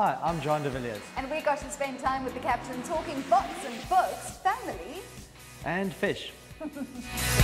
Hi, I'm Jean de Villiers. And we got to spend time with the captain talking box and books, family And fish.